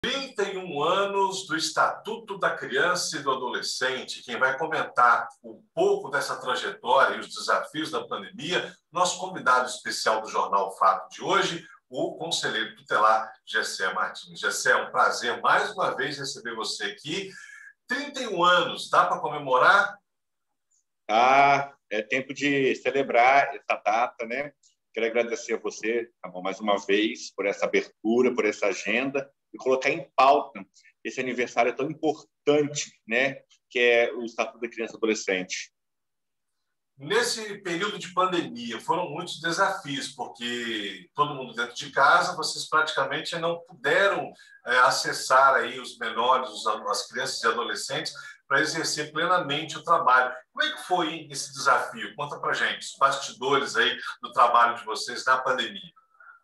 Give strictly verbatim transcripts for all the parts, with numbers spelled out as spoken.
trinta e um anos do Estatuto da Criança e do Adolescente. Quem vai comentar um pouco dessa trajetória e os desafios da pandemia, nosso convidado especial do Jornal Fato de hoje, o conselheiro tutelar Gessé Martins. Gessé, é um prazer mais uma vez receber você aqui. trinta e um anos, dá para comemorar? Ah, é tempo de celebrar essa data, né? Quero agradecer a você, tá bom, mais uma vez, por essa abertura, por essa agenda e colocar em pauta esse aniversário tão importante, né? Que é o Estatuto da Criança e Adolescente. Nesse período de pandemia, foram muitos desafios, porque todo mundo dentro de casa, vocês praticamente não puderam é, acessar aí os menores, as crianças e adolescentes, para exercer plenamente o trabalho. Como é que foi hein, esse desafio? Conta para a gente, os bastidores aí do trabalho de vocês na pandemia.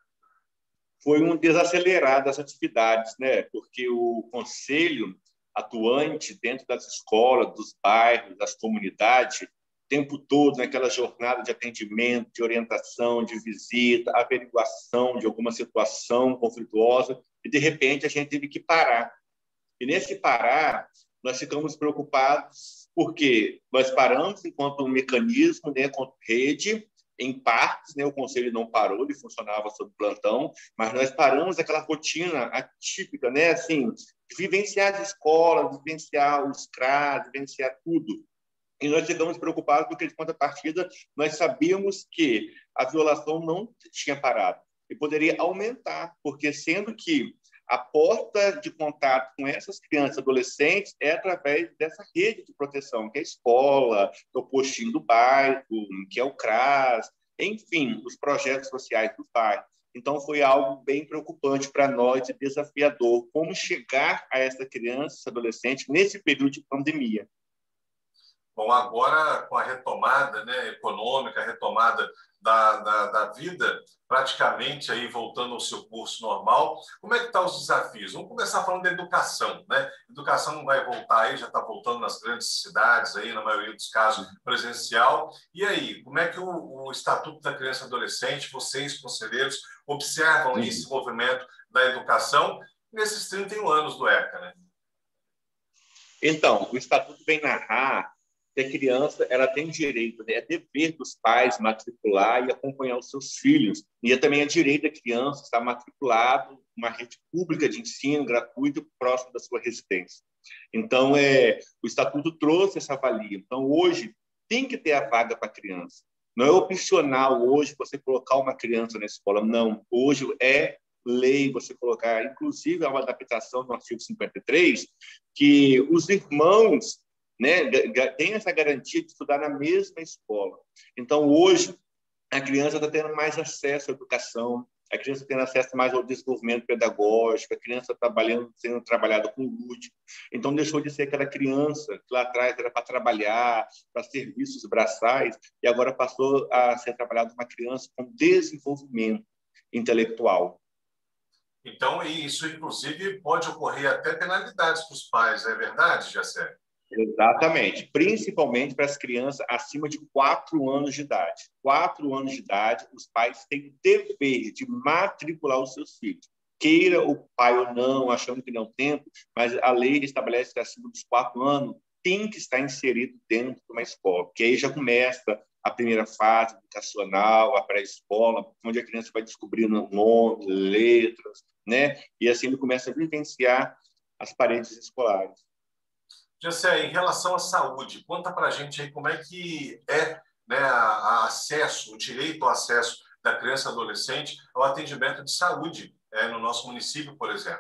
Foi um desacelerar das atividades, né? Porque o conselho atuante dentro das escolas, dos bairros, das comunidades, o tempo todo naquela jornada de atendimento, de orientação, de visita, averiguação de alguma situação conflituosa, e de repente a gente teve que parar. E nesse parar, nós ficamos preocupados porque nós paramos enquanto um mecanismo, né, enquanto rede, em partes, né, o conselho não parou, ele funcionava sob plantão, mas nós paramos aquela rotina atípica, né, assim, de vivenciar as escolas, vivenciar os C R A S, vivenciar tudo. E nós ficamos preocupados porque, de contrapartida, nós sabíamos que a violação não tinha parado e poderia aumentar, porque sendo que a porta de contato com essas crianças e adolescentes é através dessa rede de proteção, que é a escola, que é o postinho do bairro, que é o C R A S, enfim, os projetos sociais do bairro. Então, foi algo bem preocupante para nós e desafiador, como chegar a essa criança e adolescente nesse período de pandemia. Bom, agora com a retomada, né, econômica, a retomada da, da, da vida, praticamente aí voltando ao seu curso normal, como é que estão os desafios? Vamos começar falando da educação, né? Educação não vai voltar aí, já está voltando nas grandes cidades aí, na maioria dos casos presencial. E aí, como é que o, o Estatuto da Criança e Adolescente, vocês, conselheiros, observam aí esse movimento da educação nesses trinta e um anos do ECA, né? Então, o Estatuto vem narrar que a criança ela tem direito, né? É dever dos pais matricular e acompanhar os seus filhos. E é também é direito da criança estar matriculado em uma rede pública de ensino gratuito próximo da sua residência. Então, é, o Estatuto trouxe essa valia. Então, hoje, tem que ter a vaga para a criança. Não é opcional hoje você colocar uma criança na escola. Não. Hoje é lei você colocar, inclusive, há uma adaptação do artigo cinquenta e três, que os irmãos, né, tem essa garantia de estudar na mesma escola. Então, hoje, a criança está tendo mais acesso à educação, a criança tendo acesso mais ao desenvolvimento pedagógico, a criança trabalhando, sendo trabalhada com lúdico. Então, deixou de ser aquela criança que lá atrás era para trabalhar, para serviços braçais, e agora passou a ser trabalhada uma criança com desenvolvimento intelectual. Então, isso, inclusive, pode ocorrer até penalidades para os pais, é verdade, Gessé? Exatamente, principalmente para as crianças acima de quatro anos de idade. Quatro anos de idade, os pais têm dever de matricular os seus filhos. Queira o pai ou não, achando que não tem tempo, mas a lei estabelece que acima dos quatro anos tem que estar inserido dentro de uma escola, porque aí já começa a primeira fase educacional, a pré-escola, onde a criança vai descobrindo nome, letras, né? E assim ele começa a vivenciar as paredes escolares. Gessé, em relação à saúde, conta para a gente aí como é que é, né, a, a acesso, o direito ao acesso da criança e adolescente ao atendimento de saúde é, no nosso município, por exemplo.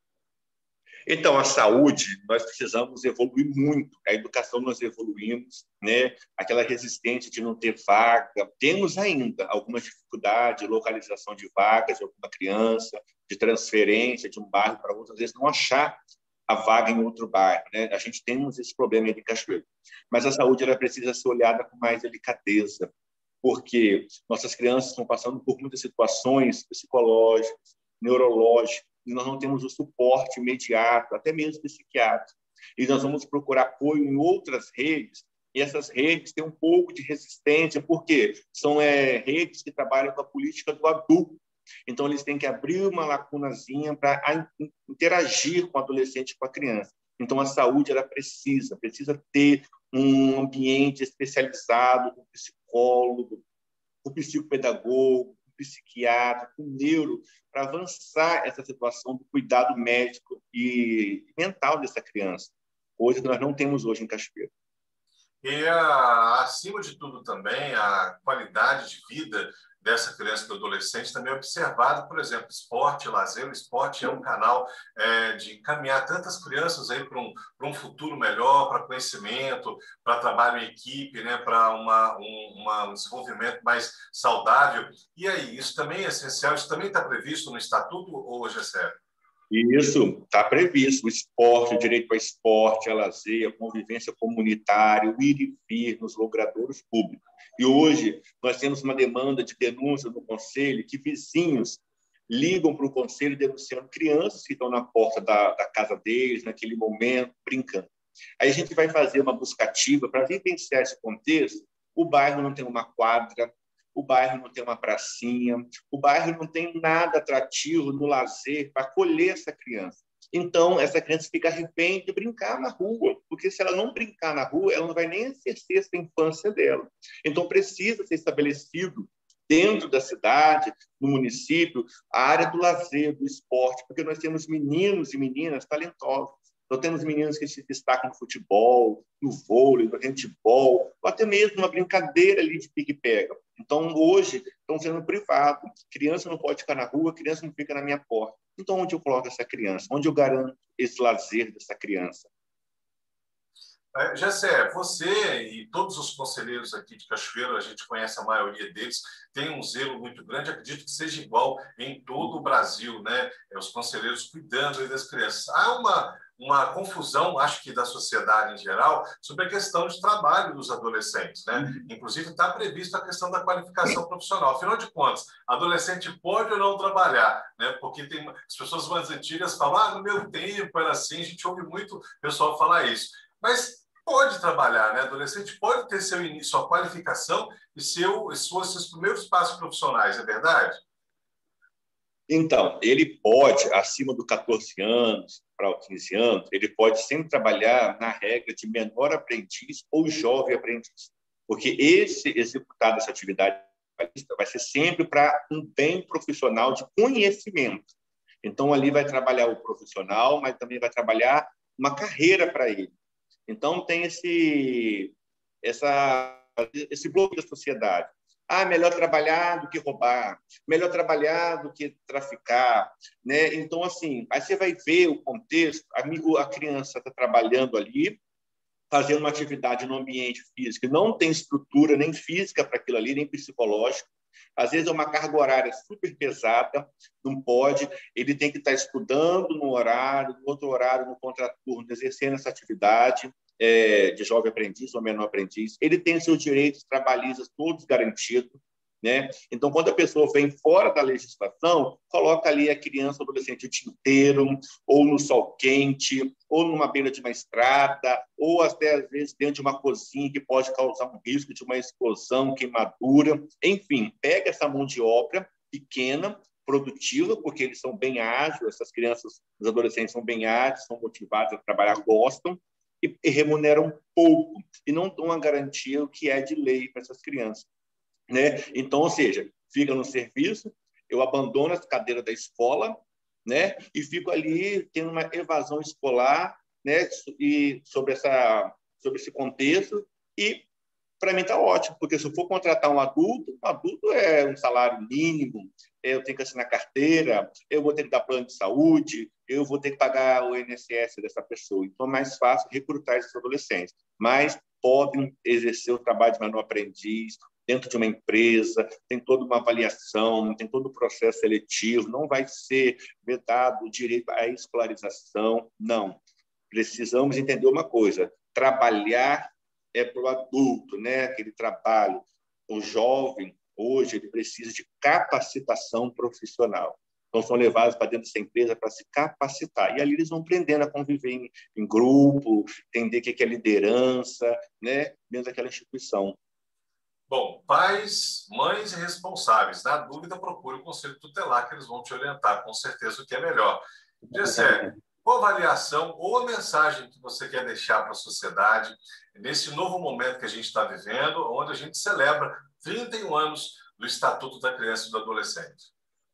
Então, a saúde, nós precisamos evoluir muito. A educação nós evoluímos, né? Aquela resistência de não ter vaga. Temos ainda alguma dificuldade de localização de vagas de alguma criança, de transferência de um bairro para outro, às vezes não achar a vaga em outro bairro, né? A gente temos esse problema aí de Cachoeiro. Mas a saúde ela precisa ser olhada com mais delicadeza, porque nossas crianças estão passando por muitas situações psicológicas, neurológicas, e nós não temos o suporte imediato, até mesmo psiquiátrico. E nós vamos procurar apoio em outras redes, e essas redes têm um pouco de resistência, porque são é, redes que trabalham com a política do adulto, Então, eles têm que abrir uma lacunazinha para interagir com o adolescente e com a criança. Então, a saúde ela precisa, precisa ter um ambiente especializado, com psicólogo, com psicopedagogo, com psiquiatra, com neuro, para avançar essa situação do cuidado médico e mental dessa criança, coisa que nós não temos hoje em Cachoeira. E, a, acima de tudo, também, a qualidade de vida dessa criança e do adolescente também é observado, por exemplo, esporte, lazer. O esporte é um canal é, de caminhar tantas crianças aí para um, para um futuro melhor, para conhecimento, para trabalho em equipe, né, para uma, um, uma, um desenvolvimento mais saudável. E aí, isso também é essencial? Isso também está previsto no Estatuto ou, Gessé? Isso está previsto, o esporte, o direito ao esporte, a lazer, a convivência comunitária, o ir e vir nos logradouros públicos. E hoje nós temos uma demanda de denúncia no Conselho que vizinhos ligam para o Conselho denunciando crianças que estão na porta da, da casa deles, naquele momento, brincando. Aí a gente vai fazer uma buscativa para vivenciar esse contexto. O bairro não tem uma quadra, o bairro não tem uma pracinha, o bairro não tem nada atrativo no lazer para acolher essa criança. Então, essa criança fica refém de brincar na rua, porque se ela não brincar na rua, ela não vai nem exercer essa infância dela. Então, precisa ser estabelecido dentro da cidade, no município, a área do lazer, do esporte, porque nós temos meninos e meninas talentosos. Nós temos meninos que se destacam no futebol, no vôlei, no handebol, ou até mesmo uma brincadeira ali de pique-pega. Então, hoje, estão sendo privados. Criança não pode ficar na rua, criança não fica na minha porta. Então, onde eu coloco essa criança? Onde eu garanto esse lazer dessa criança? É, Gessé, você e todos os conselheiros aqui de Cachoeiro, a gente conhece a maioria deles, tem um zelo muito grande, acredito que seja igual em todo o Brasil, né? Os conselheiros cuidando das crianças. Há uma, uma confusão, acho que da sociedade em geral, sobre a questão de trabalho dos adolescentes, né? Inclusive está prevista a questão da qualificação profissional. Afinal de contas, adolescente pode ou não trabalhar, né? Porque tem as pessoas mais antigas falam, ah, no meu tempo era assim, a gente ouve muito o pessoal falar isso. Mas pode trabalhar, né? Adolescente pode ter seu início, sua qualificação e seu, suas, seus primeiros passos profissionais, é verdade? Então, ele pode, acima dos catorze anos para os quinze anos, ele pode sempre trabalhar na regra de menor aprendiz ou jovem aprendiz, porque esse executar dessa atividade vai ser sempre para um bem profissional de conhecimento. Então, ali vai trabalhar o profissional, mas também vai trabalhar uma carreira para ele. Então, tem esse, essa, esse bloco da sociedade. Ah, melhor trabalhar do que roubar, melhor trabalhar do que traficar, né? Então, assim, aí você vai ver o contexto, amigo, a criança está trabalhando ali, fazendo uma atividade no ambiente físico, não tem estrutura nem física para aquilo ali, nem psicológico. Às vezes é uma carga horária super pesada, não pode, ele tem que estar estudando no horário, no outro horário, no contraturno, exercendo essa atividade é, de jovem aprendiz ou menor aprendiz. Ele tem seus direitos trabalhistas todos garantidos, né? Então, quando a pessoa vem fora da legislação, coloca ali a criança ou adolescente o dia inteiro, ou no sol quente, ou numa beira de uma estrada, ou até, às vezes, dentro de uma cozinha que pode causar um risco de uma explosão, queimadura. Enfim, pega essa mão de obra pequena, produtiva, porque eles são bem ágeis, essas crianças, os adolescentes são bem ágeis, são motivados a trabalhar, gostam, e, e remuneram pouco, e não dão a garantia o que é de lei para essas crianças. Né? Então, ou seja, fica no serviço, eu abandono as cadeiras da escola, né? E fico ali tendo uma evasão escolar, né? E sobre essa, sobre esse contexto, e para mim está ótimo, porque se eu for contratar um adulto, um adulto é um salário mínimo, eu tenho que assinar carteira, eu vou ter que dar plano de saúde, eu vou ter que pagar o I N S S dessa pessoa. Então, é mais fácil recrutar esses adolescentes. Mas podem exercer o trabalho de menor aprendiz dentro de uma empresa, tem toda uma avaliação, tem todo o processo seletivo, não vai ser vedado o direito à escolarização, não. Precisamos entender uma coisa, trabalhar é para o adulto, né? Aquele trabalho. O jovem, hoje, ele precisa de capacitação profissional. Então, são levados para dentro dessa empresa para se capacitar. E ali eles vão aprendendo a conviver em, em grupo, entender o que é liderança, né? Dentro daquela instituição. Bom, pais, mães e responsáveis, na dúvida, procure o Conselho Tutelar, que eles vão te orientar com certeza o que é melhor. Gessé, qual avaliação ou a mensagem que você quer deixar para a sociedade nesse novo momento que a gente está vivendo, onde a gente celebra trinta e um anos do Estatuto da Criança e do Adolescente?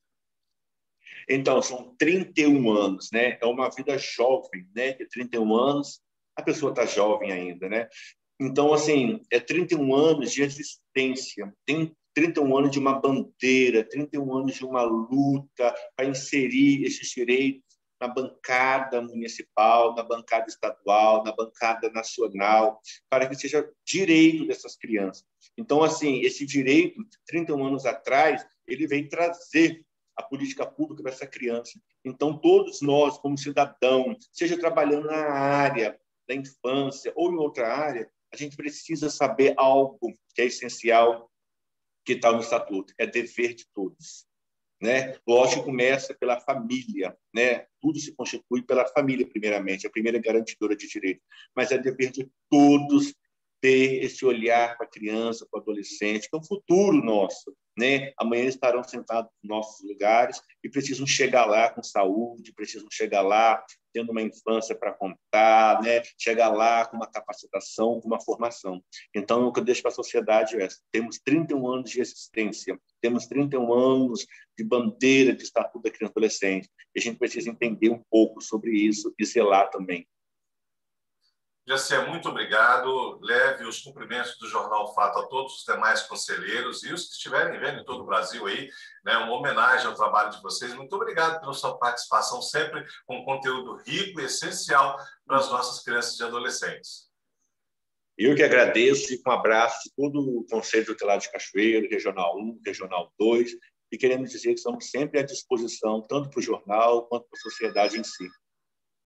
Então, são trinta e um anos, né? É uma vida jovem, né? De trinta e um anos, a pessoa está jovem ainda, né? Então, assim, é trinta e um anos de existência, tem trinta e um anos de uma bandeira, trinta e um anos de uma luta para inserir esses direitos na bancada municipal, na bancada estadual, na bancada nacional, para que seja direito dessas crianças. Então, assim, esse direito, trinta e um anos atrás, ele veio trazer a política pública para essa criança. Então, todos nós, como cidadãos, seja trabalhando na área da infância ou em outra área, a gente precisa saber algo que é essencial, que está no Estatuto, é dever de todos. Né? Lógico que começa pela família, né? Tudo se constitui pela família, primeiramente, a primeira garantidora de direito, mas é dever de todos ter esse olhar para a criança, para o adolescente, que é o futuro nosso. Né? Amanhã estarão sentados nos nossos lugares e precisam chegar lá com saúde, precisam chegar lá tendo uma infância para contar, né? Chegar lá com uma capacitação, com uma formação. Então, o que eu deixo para a sociedade é: temos trinta e um anos de existência, temos trinta e um anos de bandeira de Estatuto da Criança e Adolescente, e a gente precisa entender um pouco sobre isso e zelar também. Gessé, muito obrigado. Leve os cumprimentos do Jornal Fato a todos os demais conselheiros e os que estiverem vendo em todo o Brasil aí, né, uma homenagem ao trabalho de vocês. Muito obrigado pela sua participação, sempre com conteúdo rico e essencial para as nossas crianças e adolescentes. Eu que agradeço e com um abraço de todo o Conselho Tutelar de Cachoeiro, Regional um, Regional dois, e queremos dizer que estamos sempre à disposição, tanto para o jornal quanto para a sociedade em si.